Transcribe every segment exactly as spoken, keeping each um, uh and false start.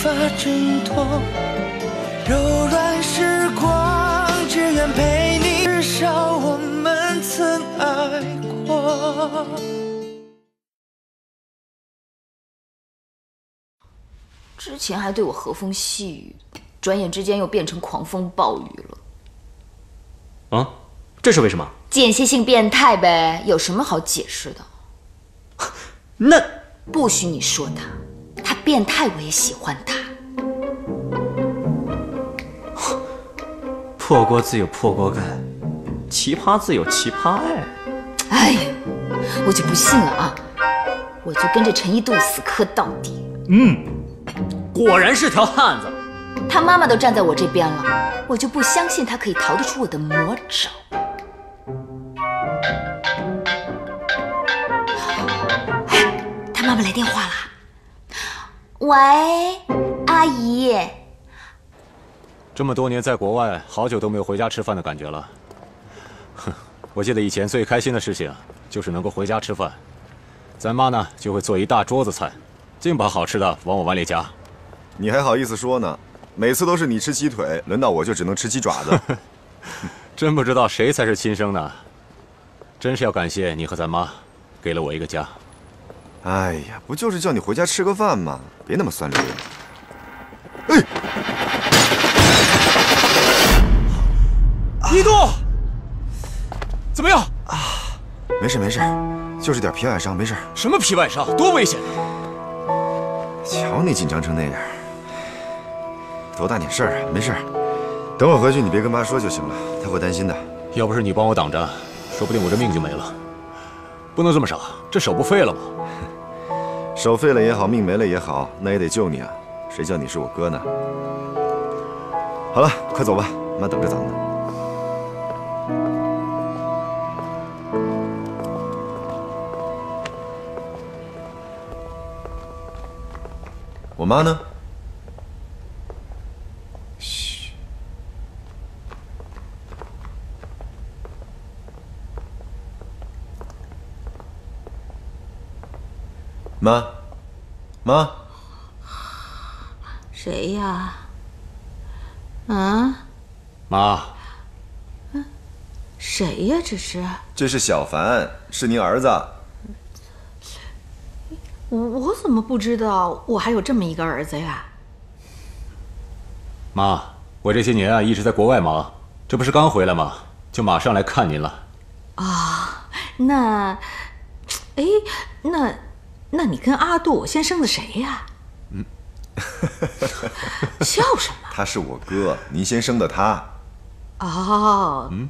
法挣脱。柔软时光，只愿陪你，至少我们曾爱过。 之前还对我和风细雨，转眼之间又变成狂风暴雨了。 啊，这是为什么？ 间歇性变态呗，有什么好解释的？ 那不许你说他，他变态我也喜欢他。 破锅自有破锅盖，奇葩自有奇葩爱。 哎呀，我就不信了啊！我就跟着陈一度死磕到底。 嗯，果然是条汉子。 他妈妈都站在我这边了，我就不相信他可以逃得出我的魔爪。哎，他妈妈来电话了。喂，阿姨。 这么多年在国外，好久都没有回家吃饭的感觉了。哼，我记得以前最开心的事情就是能够回家吃饭，咱妈呢就会做一大桌子菜，尽把好吃的往我碗里夹。 你还好意思说呢？每次都是你吃鸡腿，轮到我就只能吃鸡爪子。 真不知道谁才是亲生的，真是要感谢你和咱妈，给了我一个家。 哎呀，不就是叫你回家吃个饭吗？别那么酸溜溜。哎， 一度，怎么样？ 啊，没事没事，就是点皮外伤，没事。 什么皮外伤？多危险！ 瞧你紧张成那样，多大点事儿啊？没事，等我回去你别跟妈说就行了，她会担心的。 要不是你帮我挡着，说不定我这命就没了。不能这么傻，这手不废了吗？ 手废了也好，命没了也好，那也得救你啊！谁叫你是我哥呢？好了，快走吧，妈等着咱们呢。我妈呢？嘘。妈，妈。 谁呀？啊？ 妈。 嗯，谁呀？这是？ 这是小凡，是您儿子。 我我怎么不知道我还有这么一个儿子呀？ 妈，我这些年啊一直在国外忙，这不是刚回来吗？就马上来看您了。 啊，那，哎，那，那你跟阿杜先生的谁呀？ 嗯， 笑什么？ 他是我哥，您先生的他。 哦， 嗯。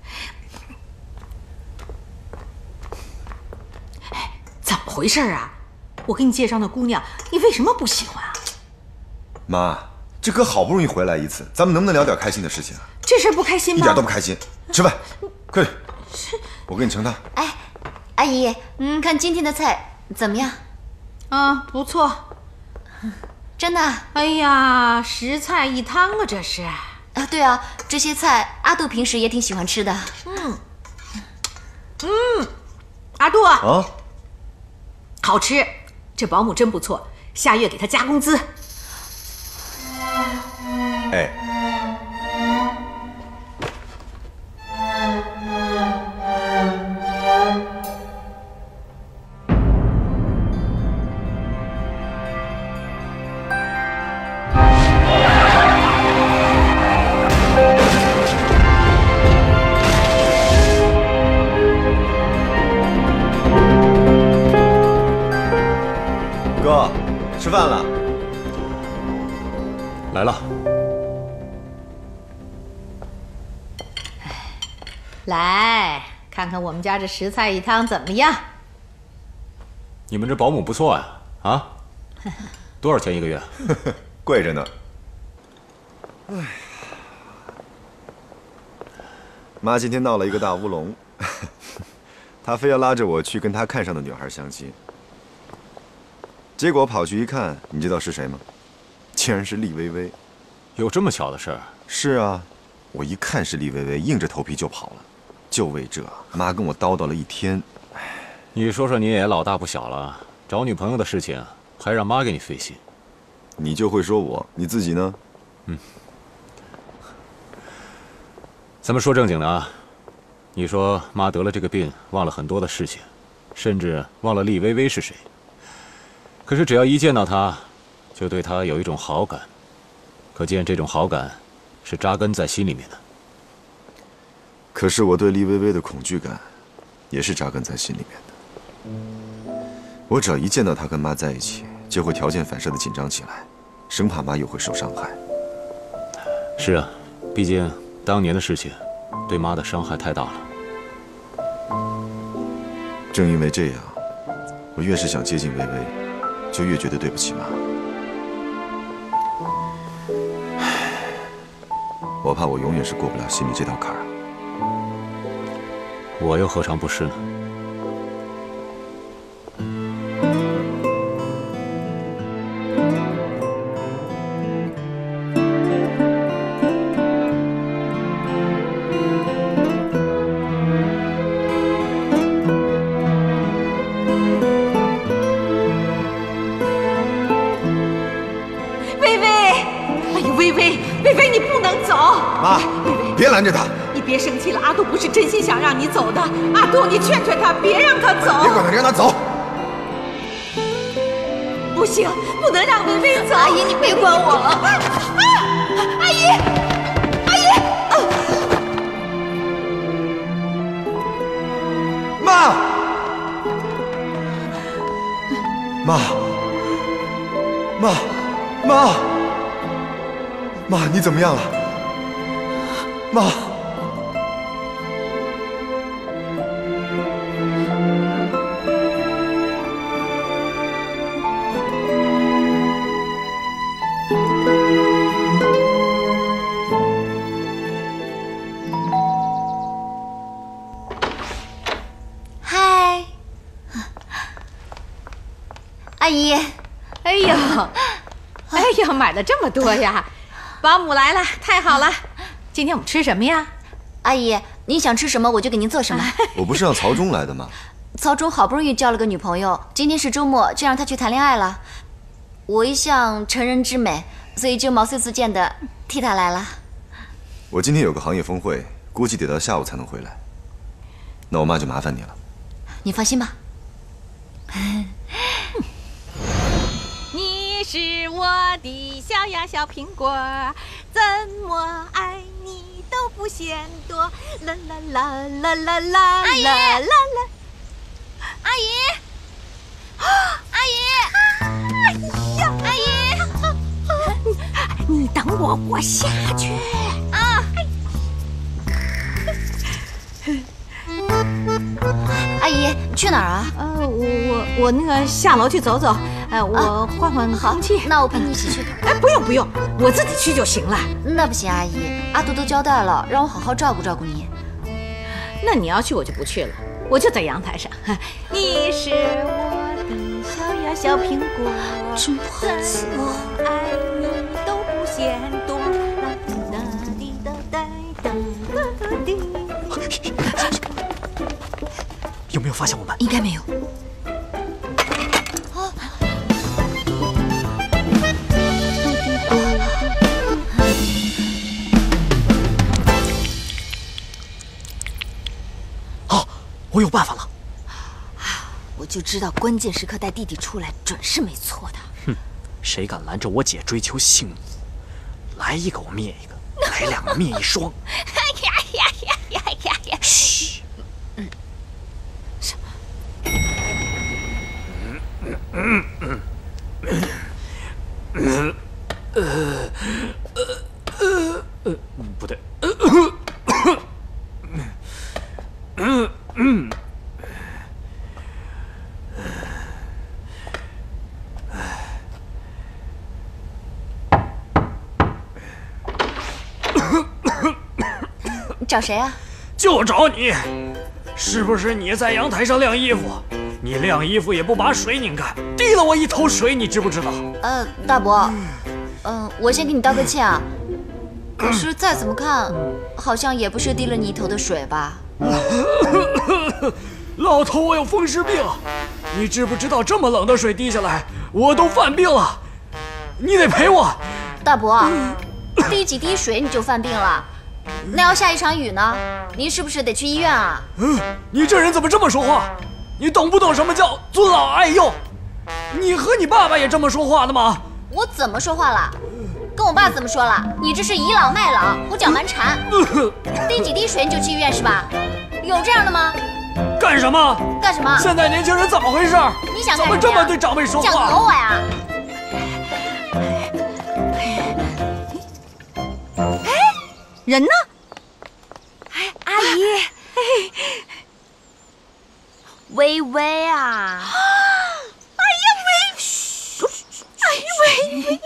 哎，怎么回事啊？我给你介绍那姑娘，你为什么不喜欢啊？ 妈，这哥好不容易回来一次，咱们能不能聊点开心的事情啊？ 这事不开心吗？ 一点都不开心。吃饭，快点！我给你盛汤。 哎，阿姨，嗯，看今天的菜怎么样？ 啊，不错。 真的？ 哎呀，十菜一汤啊，这是。 啊，对啊，这些菜阿杜平时也挺喜欢吃的。 嗯，嗯，阿杜啊， 啊， 好吃。这保姆真不错，下月给她加工资。 哎，哥，吃饭了。 来了。 来看看我们家这十菜一汤怎么样？ 你们这保姆不错呀，啊？多少钱一个月？ 贵着呢。哎，妈今天闹了一个大乌龙，她非要拉着我去跟她看上的女孩相亲。结果跑去一看，你知道是谁吗？竟然是厉薇薇。 有这么巧的事儿？ 是啊，我一看是厉薇薇，硬着头皮就跑了。就为这，妈跟我叨叨了一天。 你说说，你也老大不小了，找女朋友的事情还让妈给你费心。 你就会说我，你自己呢？ 嗯。咱们说正经的啊，你说妈得了这个病，忘了很多的事情，甚至忘了厉薇薇是谁。可是只要一见到她，就对她有一种好感，可见这种好感是扎根在心里面的。 可是我对厉薇薇的恐惧感，也是扎根在心里面的。我只要一见到她跟妈在一起，就会条件反射的紧张起来，生怕妈又会受伤害。 是啊，毕竟当年的事情，对妈的伤害太大了。 正因为这样，我越是想接近薇薇，就越觉得对不起妈。我怕我永远是过不了心里这道坎儿。 我又何尝不是呢？ 薇薇，哎呦，薇薇，薇薇，你不能走！ 妈，别拦着他。 你别生气了，阿杜不是真心想让你走的。阿杜，你劝劝他，别让他走。 别管他，让他走。 不行，不能让薇薇走。 阿姨，你别管我了。啊啊！阿姨，阿姨！啊、 妈，妈，妈，妈，妈，你怎么样了？妈。 阿姨， 哎呦，哎呦，买了这么多呀！保姆来了，太好了！今天我们吃什么呀？ 阿姨，您想吃什么我就给您做什么。 我不是让曹忠来的吗？ 曹忠好不容易交了个女朋友，今天是周末，就让他去谈恋爱了。我一向成人之美，所以就毛遂自荐的替他来了。 我今天有个行业峰会，估计得到下午才能回来。那我妈就麻烦你了。 你放心吧。 你是我的小呀小苹果，怎么爱你都不嫌多。啦啦啦啦啦啦阿姨， 啦啦阿姨，阿姨，哎呀，阿姨， 你等我，我下去啊。阿姨，去哪儿啊？ 呃，我我我那个下楼去走走，呃，我换换空气。 那我陪你一起去。 哎，不用不用，我自己去就行了。 那不行，阿姨，阿杜都交代了，让我好好照顾照顾你。 那你要去我就不去了，我就在阳台上。你是我的小呀小苹果， 真不好意思， 我爱你都不嫌多。啦哒滴哒哒哒滴。 有没有发现我们？ 应该没有。 啊，我有办法了！ 我就知道关键时刻带弟弟出来准是没错的。 哼，谁敢拦着我姐追求幸福？来一个我灭一个，来两个灭一双。 呀呀呀呀呀呀！ 嘘。嗯嗯嗯嗯呃呃呃呃不对，嗯嗯， 找谁啊？ 就找你，是不是你在阳台上晾衣服？你晾衣服也不把水拧干，滴了我一头水，你知不知道？ 呃，大伯，嗯、呃，我先给你道个歉啊。可是再怎么看，好像也不是滴了你一头的水吧？ 老头，我有风湿病，你知不知道这么冷的水滴下来，我都犯病了。 你得陪我。 大伯，滴几滴水你就犯病了，那要下一场雨呢？您是不是得去医院啊？ 嗯，你这人怎么这么说话？你懂不懂什么叫尊老爱幼？你和你爸爸也这么说话的吗？ 我怎么说话了？跟我爸怎么说了？你这是倚老卖老，胡搅蛮缠。滴几滴水你就去医院是吧？有这样的吗？ 干什么？ 干什么？ 现在年轻人怎么回事？ 你想怎么这么对长辈说话？ 想讹我呀？ 哎，人呢？哎，阿姨， 微微啊！ 哎呀，微，哎呀，微微，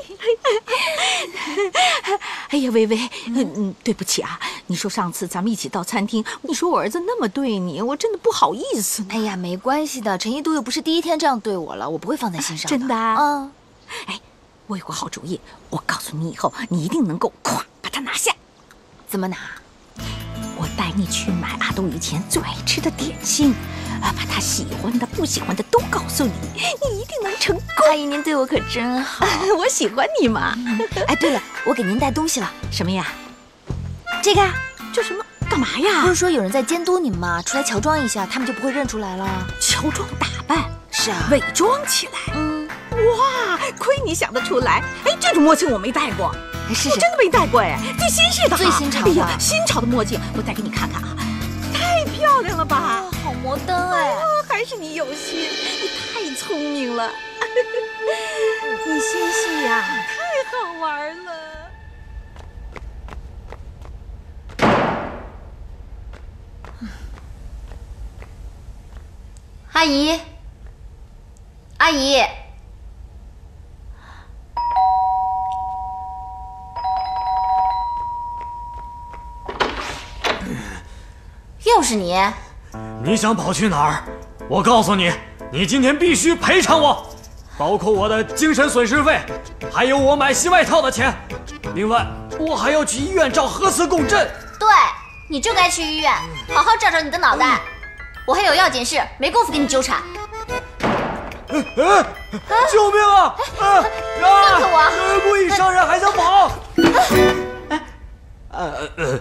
哎呀，微微，嗯嗯，对不起啊。你说上次咱们一起到餐厅，你说我儿子那么对你，我真的不好意思呢。 哎呀，没关系的，陈一都又不是第一天这样对我了，我不会放在心上的。 真的啊？ 嗯。 哎，我有个好主意，我告诉你以后，你一定能够咵把它拿下。 怎么拿？ 我带你去买阿豆以前最爱吃的点心，啊，把他喜欢的、不喜欢的都告诉你，你一定能成功。 阿姨，您对我可真好， 我喜欢你嘛。 哎，对了，我给您带东西了。 什么呀？ 这个， 这什么？干嘛呀？ 不是说有人在监督你们吗？出来乔装一下，他们就不会认出来了。 乔装打扮？ 是啊， 伪装起来。嗯，哇，亏你想得出来。哎，这种墨镜我没戴过。 是是， 我真的没戴过哎，最新式的， 最新潮的。 哎呀，新潮的墨镜，我戴给你看看啊，太漂亮了吧！ 啊，好摩登哎！ 哦，还是你有心，你太聪明了，你心细呀，太好玩了。 阿姨，阿姨。又是你！ 你想跑去哪儿？我告诉你，你今天必须赔偿我，包括我的精神损失费，还有我买新外套的钱。另外，我还要去医院照核磁共振。 对，你就该去医院，好好照照你的脑袋。我还有要紧事，没工夫跟你纠缠。 呃呃、救命啊！ 啊！放开我！ 有人故意伤人还想跑！哎，呃呃。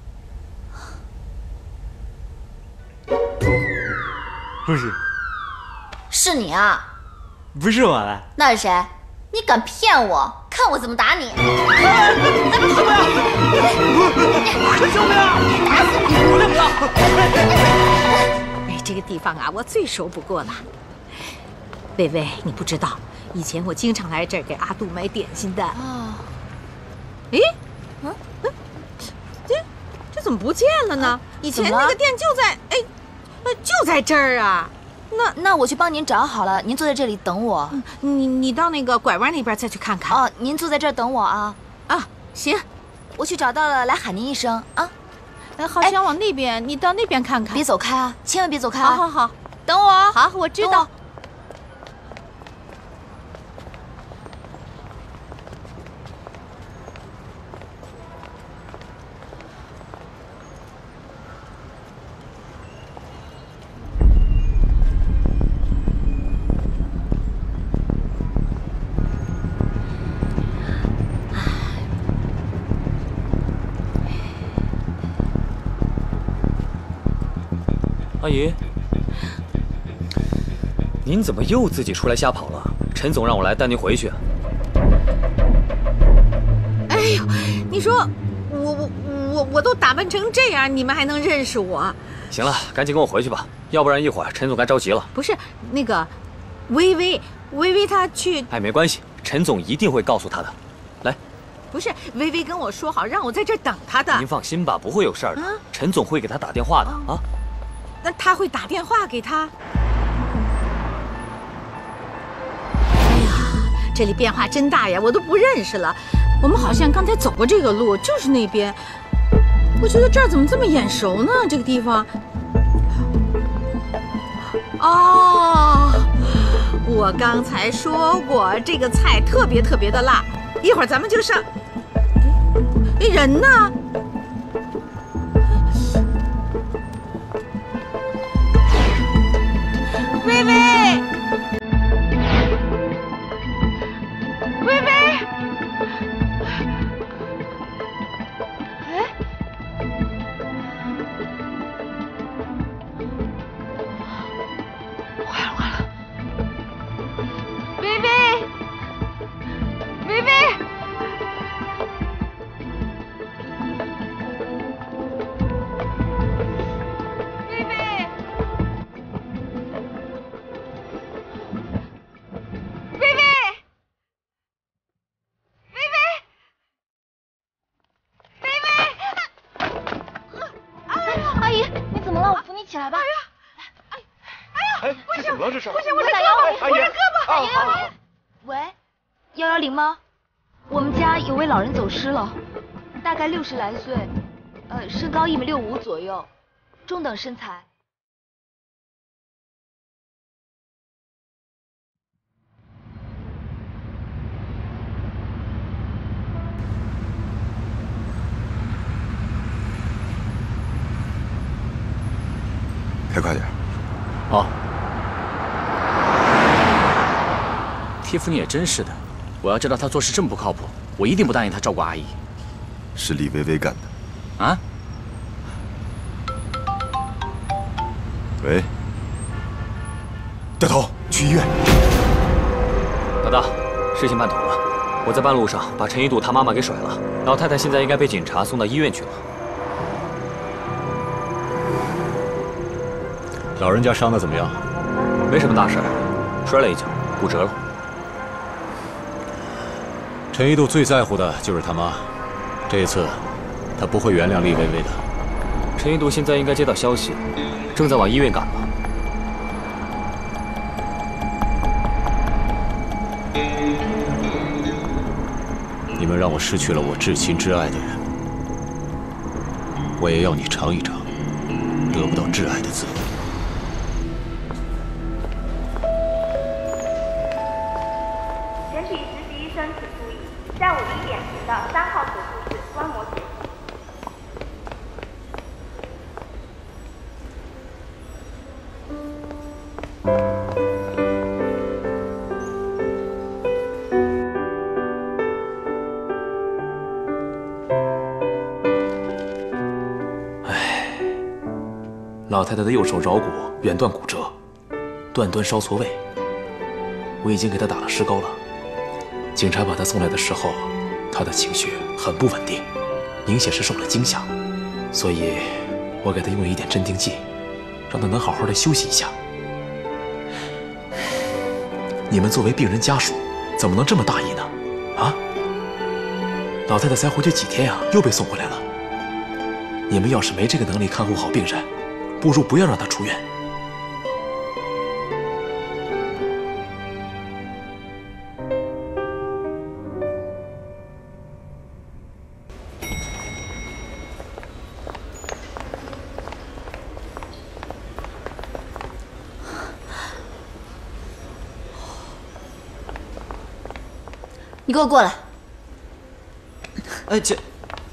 不是， 是你啊？ 不是我了， 那是谁？你敢骗我？看我怎么打你！ 救命啊！救命啊！ 打死你！ 我来不了。 哎，这个地方啊，我最熟不过了。薇薇，你不知道，以前我经常来这儿给阿杜买点心的。哦。哎，嗯嗯，这这怎么不见了呢？以前那个店就在哎。就在这儿啊， 那那我去帮您找好了，您坐在这里等我。 嗯、你你到那个拐弯那边再去看看。 哦，您坐在这儿等我啊。 啊，行， 我去找到了，来喊您一声啊。 哎，好像往那边，你到那边看看。 别走开啊，千万别走开啊。 好好好， 等我。 好，我知道。 阿姨，您怎么又自己出来瞎跑了？陈总让我来带您回去。 哎呦，你说我我我我都打扮成这样，你们还能认识我？ 行了，赶紧跟我回去吧，要不然一会儿陈总该着急了。 不是那个，微微，微微她去…… 哎，没关系，陈总一定会告诉她的。来， 不是微微跟我说好让我在这儿等她的。 您放心吧，不会有事儿的。嗯、陈总会给她打电话的、哦、啊。 那他会打电话给他？哎呀，这里变化真大呀，我都不认识了。我们好像刚才走过这个路，就是那边。我觉得这儿怎么这么眼熟呢？这个地方。哦，我刚才说过，这个菜特别特别的辣。一会儿咱们就上。哎，人呢？微微，微微， 了这是？ 不行，我打幺二零，我这胳膊。 打幺二零。 喂，幺幺零吗？我们家有位老人走失了，大概六十来岁，呃，身高一米六五左右，中等身材。 开快点。 哦。蒂芙尼也真是的，我要知道他做事这么不靠谱，我一定不答应他照顾阿姨。 是李薇薇干的。 啊？ 喂，掉头去医院。 老大，事情办妥了，我在半路上把陈一度他妈妈给甩了，老太太现在应该被警察送到医院去了。 老人家伤得怎么样？ 没什么大事，摔了一跤，骨折了。 陈一度最在乎的就是他妈，这一次，他不会原谅厉薇薇的。 陈一度现在应该接到消息，正在往医院赶吧。 你们让我失去了我至亲至爱的人，我也要你尝一尝得不到挚爱的滋味。 全体实习医生请注意，下午一点请到三号手术室观摩解析。 老太太的右手桡骨远段骨折，断端烧错位。我已经给她打了石膏了。警察把她送来的时候，她的情绪很不稳定，明显是受了惊吓，所以我给她用了一点镇定剂，让她能好好的休息一下。你们作为病人家属，怎么能这么大意呢？啊？老太太才回去几天呀，又被送回来了。你们要是没这个能力看护好病人，不如不要让他出院。 你给我过来！ 哎，姐。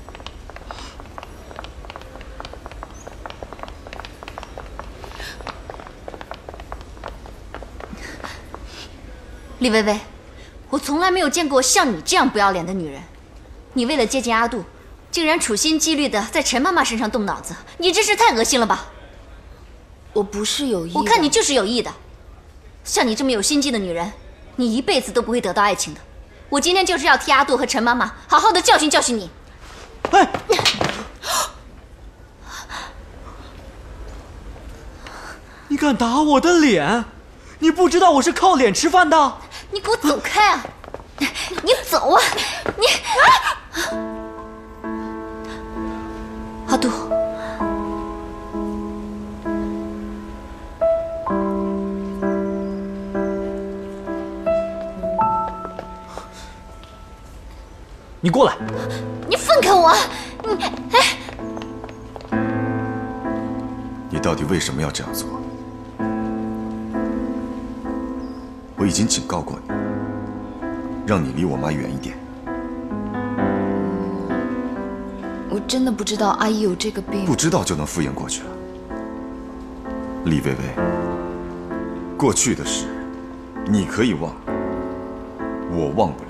李薇薇，我从来没有见过像你这样不要脸的女人。你为了接近阿杜，竟然处心积虑的在陈妈妈身上动脑子，你真是太恶心了吧！ 我不是有意的。 我看你就是有意的。像你这么有心机的女人，你一辈子都不会得到爱情的。我今天就是要替阿杜和陈妈妈好好的教训教训你。 哎，你敢打我的脸？你不知道我是靠脸吃饭的？ 你给我走开啊！你走啊！你啊！阿杜， 你过来！ 你放开我！你哎！ 你到底为什么要这样做？我已经警告过你，让你离我妈远一点。 我真的不知道阿姨有这个病。 不知道就能敷衍过去了。李薇薇，过去的事你可以忘，我忘不了。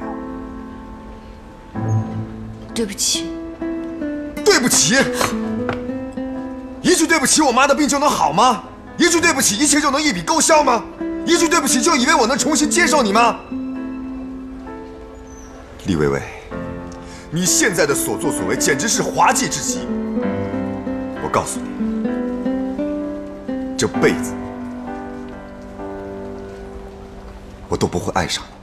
对不起。 对不起？一句对不起，我妈的病就能好吗？一句对不起，一切就能一笔勾销吗？一句对不起，就以为我能重新接受你吗？李薇薇，你现在的所作所为简直是滑稽至极。我告诉你，这辈子我都不会爱上你。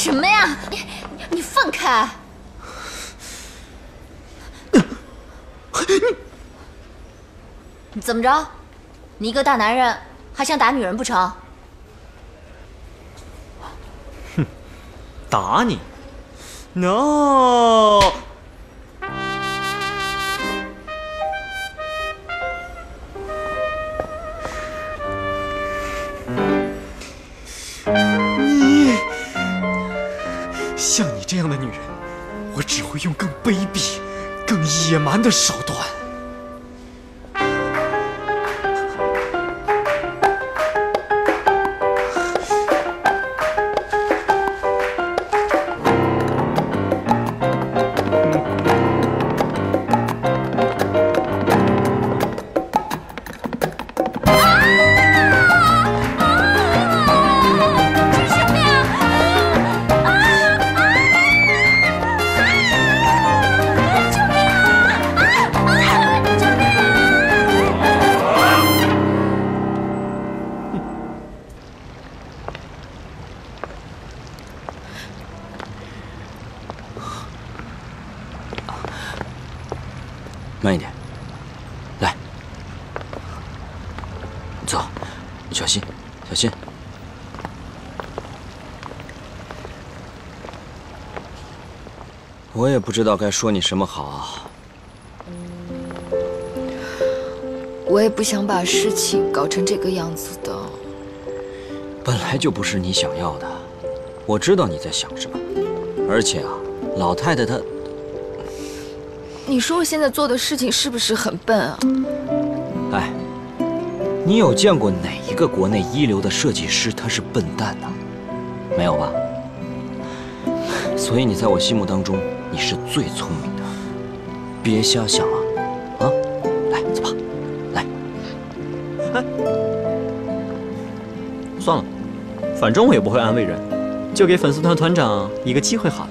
什么呀？你你放开！你怎么着？你一个大男人还想打女人不成？ 哼，打你 ？No！ 你像你这样的女人，我只会用更卑鄙、更野蛮的手段。 慢一点，来，走，小心，小心。我也不知道该说你什么好。 我也不想把事情搞成这个样子的。 本来就不是你想要的，我知道你在想什么，而且啊，老太太她…… 你说我现在做的事情是不是很笨啊？ 哎，你有见过哪一个国内一流的设计师他是笨蛋呢？没有吧？所以你在我心目当中，你是最聪明的，别瞎想啊！啊，来，走吧，来。 哎，算了，反正我也不会安慰人，就给粉丝团团长一个机会好了。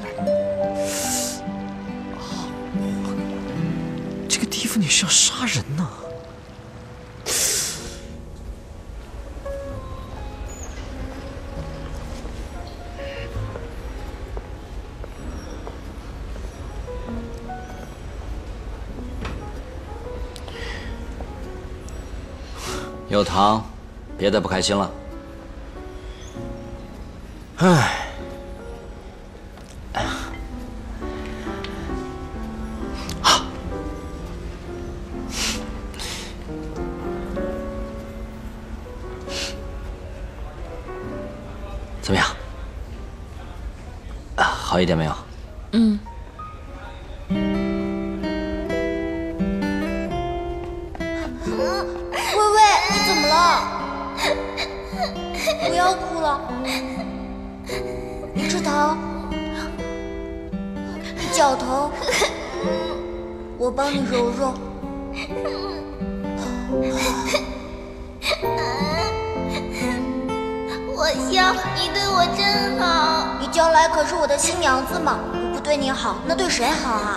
这个地方你是要杀人呢？ 有糖，别再不开心了。唉。 怎么样？啊，好一点没有？ 嗯。 微微，你怎么了？不要哭了。你吃糖，你脚疼，我帮你揉揉。 我笑，你对我真好。 你将来可是我的新娘子嘛，我不对你好，那对谁好啊？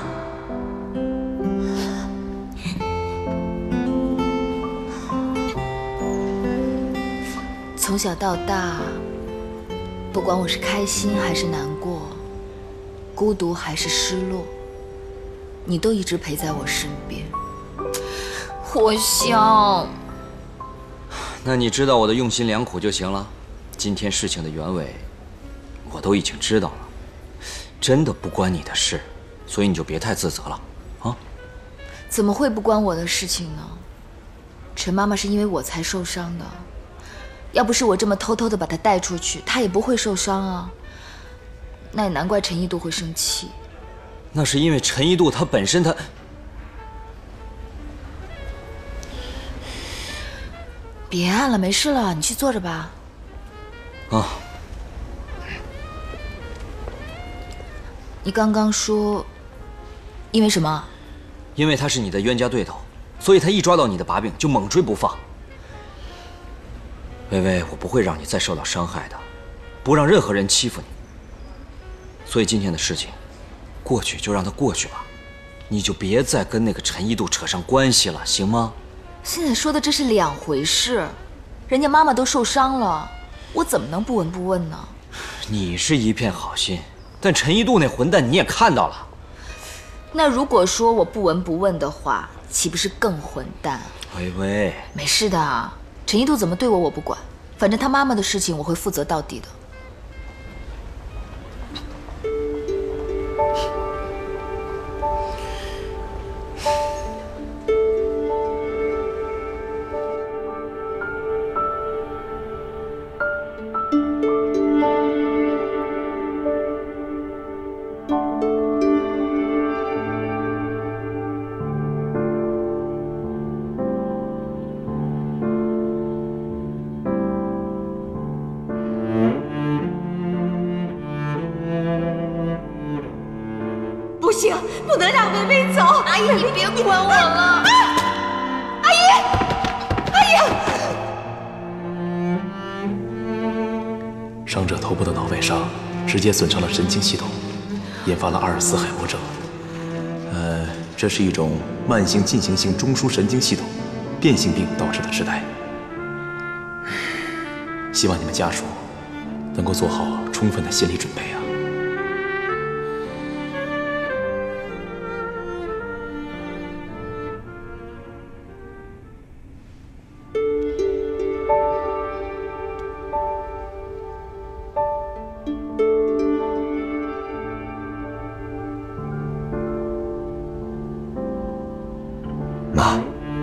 从小到大，不管我是开心还是难过，孤独还是失落，你都一直陪在我身边。火香， 那你知道我的用心良苦就行了。 今天事情的原委，我都已经知道了，真的不关你的事，所以你就别太自责了，啊？ 怎么会不关我的事情呢？陈妈妈是因为我才受伤的，要不是我这么偷偷的把她带出去，她也不会受伤啊。那也难怪陈一度会生气。 那是因为陈一度他本身他…… 别按了，没事了，你去坐着吧。 啊！ 你刚刚说，因为什么？ 因为他是你的冤家对头，所以他一抓到你的把柄就猛追不放。微微，我不会让你再受到伤害的，不让任何人欺负你。所以今天的事情，过去就让它过去吧，你就别再跟那个陈一度扯上关系了，行吗？ 现在说的这是两回事，人家妈妈都受伤了。 我怎么能不闻不问呢？ 你是一片好心，但陈一度那混蛋你也看到了。 那如果说我不闻不问的话，岂不是更混蛋？ 微微， 没事的，陈一度怎么对我我不管，反正他妈妈的事情我会负责到底的。 不行，不能让微微走。 阿姨，你别管我了。 啊、阿姨，阿姨！ 伤者头部的脑外伤直接损伤了神经系统，引发了阿尔茨海默症。呃，这是一种慢性进行性中枢神经系统变性病导致的痴呆。希望你们家属能够做好充分的心理准备啊。 妈，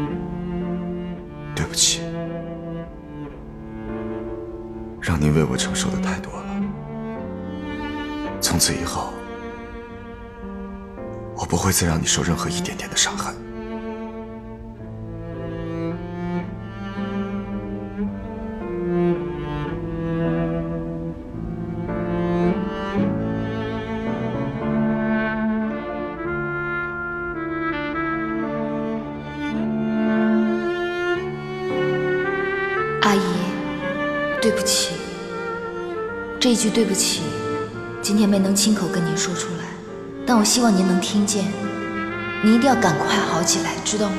对不起，让您为我承受的太多了。从此以后，我不会再让你受任何一点点的伤害。 阿姨，对不起。这一句对不起，今天没能亲口跟您说出来，但我希望您能听见。您一定要赶快好起来，知道吗？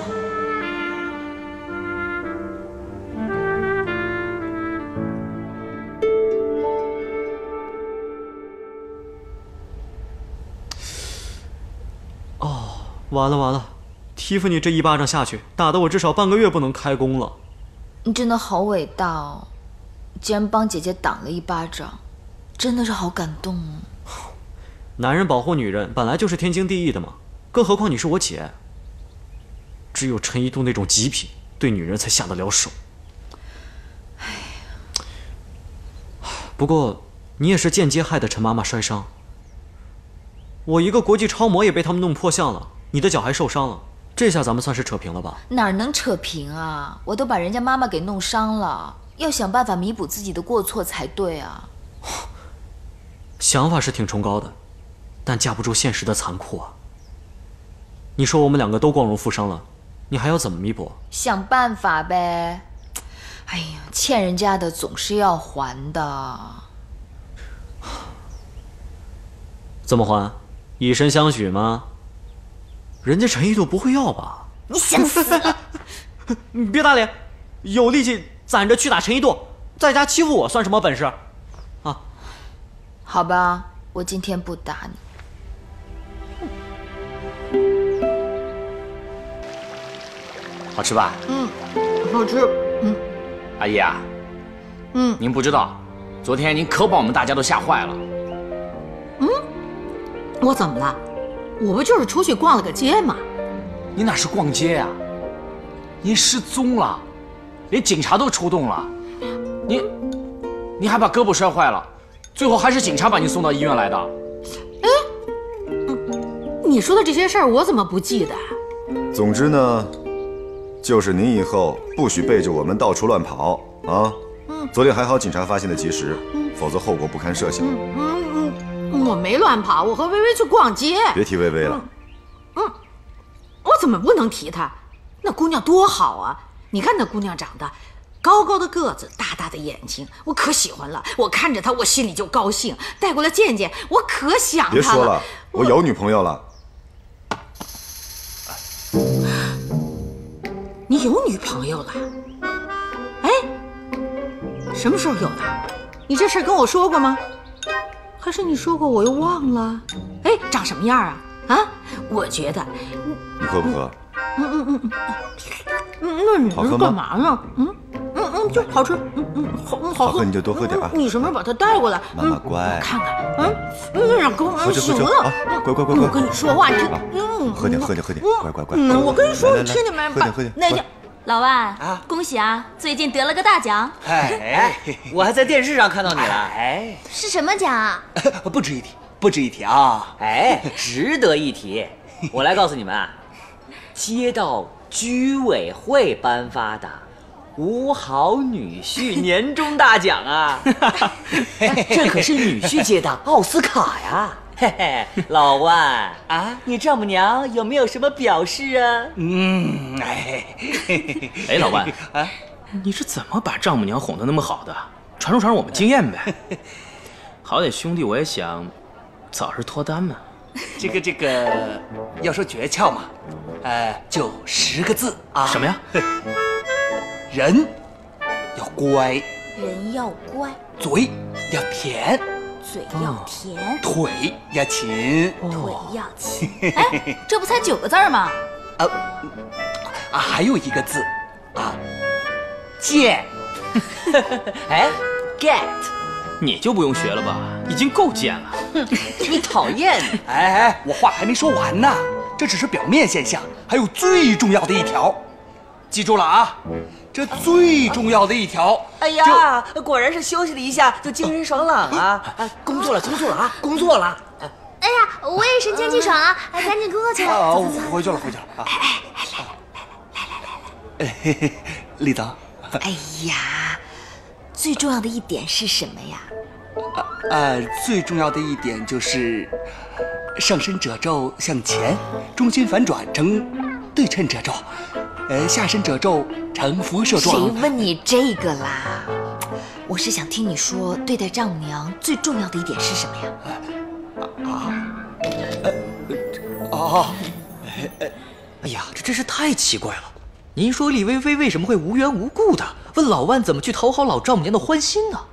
哦，完了完了，蒂芙尼这一巴掌下去，打得我至少半个月不能开工了。 你真的好伟大哦，竟然帮姐姐挡了一巴掌，真的是好感动哦。 男人保护女人本来就是天经地义的嘛，更何况你是我姐。只有陈一度那种极品，对女人才下得了手。 哎呀，不过你也是间接害得陈妈妈摔伤。我一个国际超模也被他们弄破相了，你的脚还受伤了，这下咱们算是扯平了吧？ 哪能扯平啊！我都把人家妈妈给弄伤了，要想办法弥补自己的过错才对啊。 想法是挺崇高的，但架不住现实的残酷啊。你说我们两个都光荣负伤了，你还要怎么弥补？ 想办法呗。哎呀，欠人家的总是要还的。 怎么还？以身相许吗？人家陈一度不会要吧？ 你想死！ 你别打脸，有力气攒着去打陈一度，在家欺负我算什么本事？啊？ 好吧，我今天不打你。 好吃吧？ 嗯，好吃。嗯， 阿姨啊， 嗯， 您不知道，昨天您可把我们大家都吓坏了。 嗯，我怎么了？我不就是出去逛了个街吗？ 你哪是逛街呀？您失踪了，连警察都出动了。你，你还把胳膊摔坏了，最后还是警察把您送到医院来的。 哎，你说的这些事儿我怎么不记得？ 总之呢，就是您以后不许背着我们到处乱跑啊！嗯，昨天还好警察发现的及时，嗯，否则后果不堪设想。 嗯嗯嗯，我没乱跑，我和薇薇去逛街。 别提薇薇了。 嗯，嗯我怎么不能提她？那姑娘多好啊！你看那姑娘长得高高的个子，大大的眼睛，我可喜欢了。我看着她，我心里就高兴。带过来见见，我可想她了。 别说了，我有女朋友了。 你有女朋友了？哎，什么时候有的？你这事儿跟我说过吗？ 可是你说过，我又忘了。哎，长什么样啊？啊，我觉得， 你喝不喝？ 嗯嗯嗯嗯，那你是干嘛呢？嗯嗯嗯，就好吃，嗯嗯好嗯好喝。 好喝你就多喝点啊。 你什么时候把它带过来？ 妈妈乖。 看看，嗯嗯，让公喝着喝行着啊， 了。 乖乖乖乖。 我跟你说话，你听，嗯， 喝点喝点喝点，乖乖乖。 嗯，我跟你说， 来来来你听见没？ 喝点喝点。 那天。 老万啊，恭喜啊！最近得了个大奖。 哎，我还在电视上看到你了。 哎，是什么奖啊？ 不值一提，不值一提啊！哎，值得一提。我来告诉你们啊，街道居委会颁发的五好女婿年终大奖啊！这可是女婿界的奥斯卡呀！嘿嘿，老万啊，你丈母娘有没有什么表示啊？ 嗯，哎，哎，老万啊，你是怎么把丈母娘哄得那么好的？传授传授我们经验呗。好歹兄弟，我也想早日脱单嘛。 这个这个，要说诀窍嘛，呃，就十个字啊。 什么呀？ 人要乖， 人要乖， 嘴要甜。 嘴要甜， 腿要勤， 腿要勤。哎，这不才九个字吗？ 啊啊，还有一个字啊，贱。哎 ，get， 你就不用学了吧，已经够贱了。 你讨厌！哎哎，我话还没说完呢，这只是表面现象，还有最重要的一条，记住了啊！这最重要的一条， 哎呀，果然是休息了一下就精神爽朗啊！啊，工作了，工作了啊，工作了！ 哎呀，我也神清气爽啊！赶紧工作去了。 哦，回去了，回去了啊！哎哎，来来来来来，哎，李导。 哎呀，最重要的一点是什么呀？ 啊啊，最重要的一点就是上身褶皱向前，中心反转成对称褶皱。呃，下身褶皱呈辐射状。 谁问你这个啦？我是想听你说，对待丈母娘最重要的一点是什么呀？ 啊啊！哦， 哎呀，这真是太奇怪了。您说李薇薇为什么会无缘无故的问老万怎么去讨好老丈母娘的欢心呢？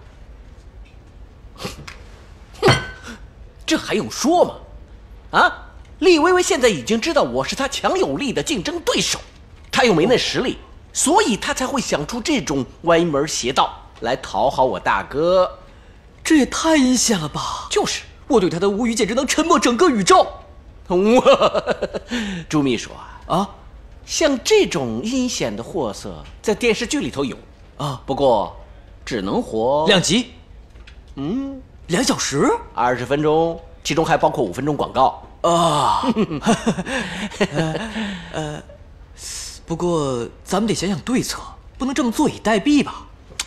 哼，这还用说吗？啊，李薇薇现在已经知道我是她强有力的竞争对手。他又没那实力，所以他才会想出这种歪门邪道来讨好我大哥。 这也太阴险了吧！ 就是， 我对他的无语简直能沉没整个宇宙。 朱秘书啊，啊，像这种阴险的货色，在电视剧里头有啊，不过只能活两集。 嗯， 两小时， 二十分钟，其中还包括五分钟广告啊。呃。呃不过咱们得想想对策，不能这么坐以待毙吧？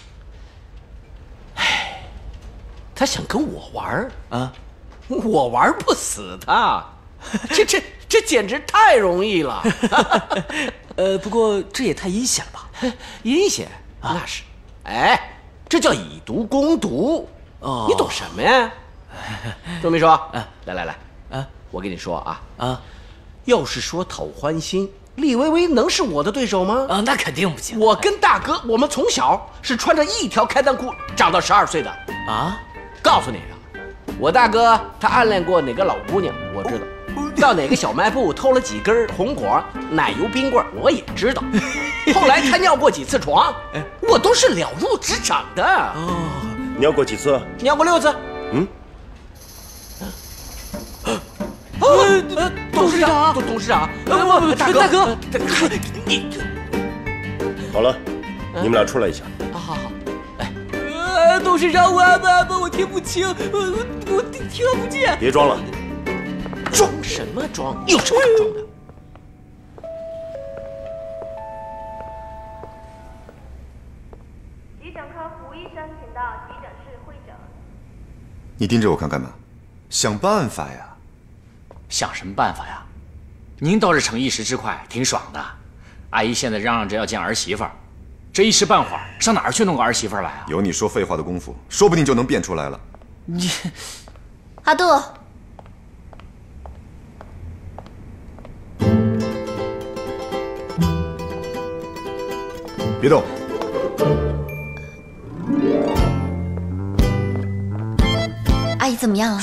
唉，他想跟我玩啊，我玩不死他，这这这简直太容易了。 呃，不过这也太阴险了吧？ 阴险？啊、那是，哎，这叫以毒攻毒。哦，你懂什么呀？周秘书，啊，来来来，啊，我跟你说啊啊，要是说讨欢心。李薇薇能是我的对手吗？ 啊，那肯定不行。 我跟大哥，我们从小是穿着一条开裆裤长到十二岁的啊！告诉你啊，我大哥他暗恋过哪个老姑娘，我知道；到哪个小卖部偷了几根红果、奶油冰棍，我也知道。后来他尿过几次床，我都是了如指掌的。 哦，尿过几次？ 尿过六次。嗯。呃，董事长，董董事长，呃不，大哥，大哥，你好了，你们俩出来一下。 好好好，来。 呃，董事长，我安排安排，我听不清，我我听不见。 别装了， 装什么装？有什么可装的？ 急诊科胡医生，请到急诊室会诊。 你盯着我看干嘛？想办法呀！ 想什么办法呀？您倒是逞一时之快，挺爽的。阿姨现在嚷嚷着要见儿媳妇儿，这一时半会儿上哪儿去弄个儿媳妇儿来啊？ 有你说废话的功夫，说不定就能变出来了。 你， 阿杜， 别动。 阿姨。 姨怎么样了？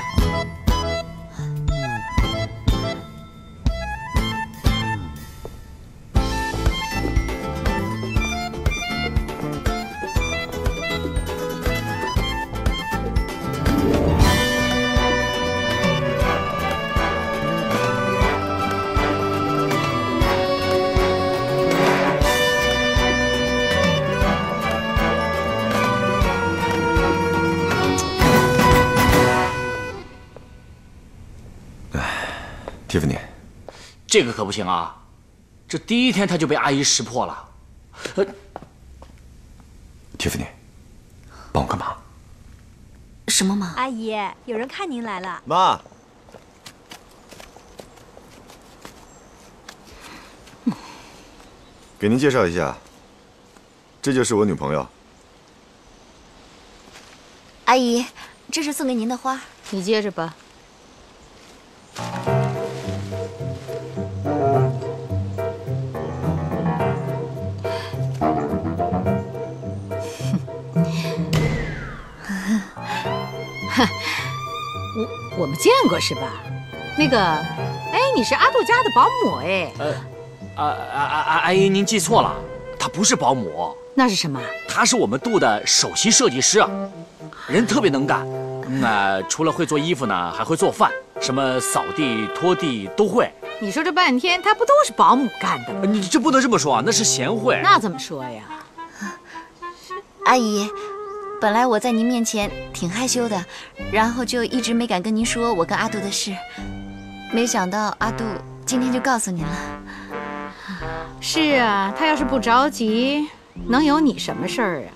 蒂芙尼， 这个可不行啊！这第一天他就被阿姨识破了。呃， 蒂芙尼，帮我个忙。 什么忙？ 阿姨，有人看您来了。 妈。给您介绍一下，这就是我女朋友。 阿姨，这是送给您的花， 你接着吧。我我们见过是吧？那个，哎，你是阿杜家的保姆哎。 呃，啊啊啊！阿姨，您记错了，她不是保姆。 那是什么？ 她是我们杜的首席设计师啊，人特别能干。那、嗯、除了会做衣服呢，还会做饭，什么扫地、拖地都会。 你说这半天，她不都是保姆干的吗？ 你这不能这么说啊，那是贤惠。 那怎么说呀？ 阿姨。本来我在您面前挺害羞的，然后就一直没敢跟您说我跟阿杜的事，没想到阿杜今天就告诉您了。 是啊，他要是不着急，能有你什么事儿啊？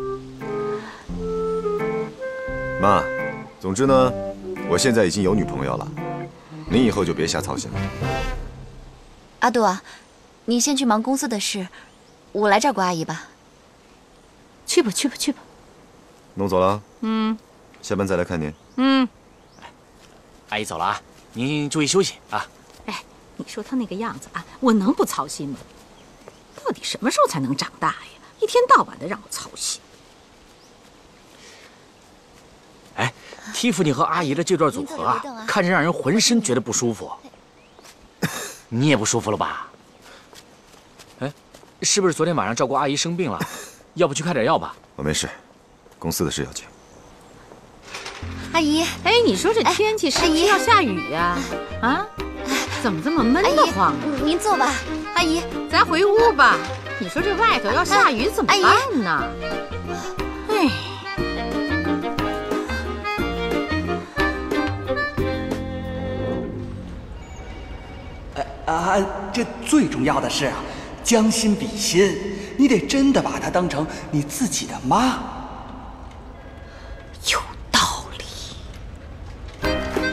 妈，总之呢，我现在已经有女朋友了，您以后就别瞎操心了。 阿杜啊，你先去忙公司的事，我来照顾阿姨吧。 去吧，去吧，去吧。 弄走了， 嗯， 下班再来看您。 嗯， 阿姨走了啊，您注意休息啊。 哎，你说他那个样子啊，我能不操心吗？到底什么时候才能长大呀？一天到晚的让我操心。 哎，蒂芙尼和阿姨的这段组合啊，看着让人浑身觉得不舒服。你也不舒服了吧？哎，是不是昨天晚上照顾阿姨生病了？要不去开点药吧？ 我没事。公司的事要紧。 阿姨， 哎，你说这天气是不是要下雨呀？啊，怎么这么闷得慌啊？ 您坐吧，阿姨， 咱回屋吧。你说这外头要下雨怎么办呢？哎， 哎啊，这最重要的是啊，将心比心，你得真的把她当成你自己的妈。 有道理。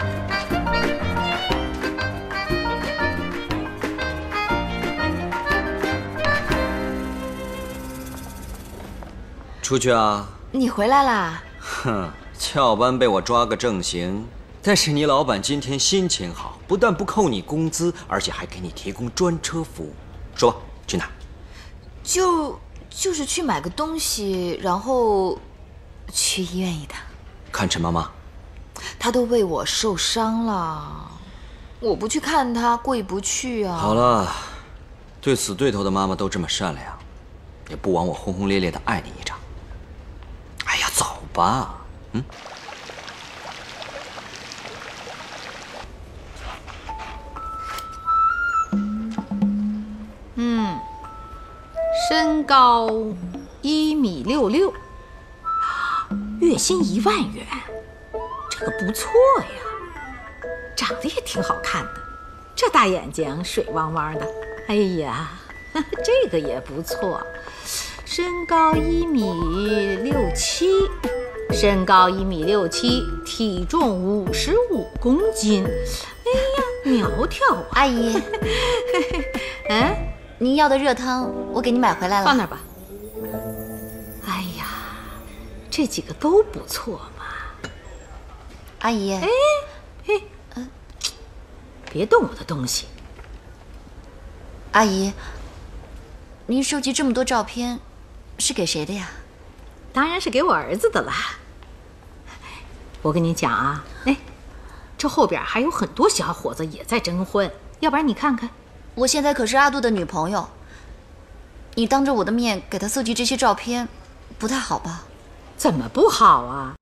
出去啊！ 你回来啦？ 哼，翘班被我抓个正形。但是你老板今天心情好，不但不扣你工资，而且还给你提供专车服务。说吧，去哪？ 就就是去买个东西，然后去医院一趟。 看陈妈妈， 她都为我受伤了，我不去看她，过意不去啊。 好了，对死对头的妈妈都这么善良，也不枉我轰轰烈烈的爱你一场。哎呀，走吧，嗯。 嗯，身高一米六六，月薪一万元，这个不错呀。长得也挺好看的，这大眼睛水汪汪的，哎呀，这个也不错。身高一米六七，身高一米六七，体重五十五公斤，哎呀，苗条啊！ 阿姨， 嗯。 您要的热汤我给你买回来了， 放那儿吧。哎呀，这几个都不错嘛。 阿姨， 哎哎，嗯，别动我的东西。 阿姨，您收集这么多照片，是给谁的呀？ 当然是给我儿子的啦。 我跟你讲啊，哎，这后边还有很多小伙子也在征婚，要不然你看看。 我现在可是阿杜的女朋友，你当着我的面给他搜集这些照片，不太好吧？ 怎么不好啊？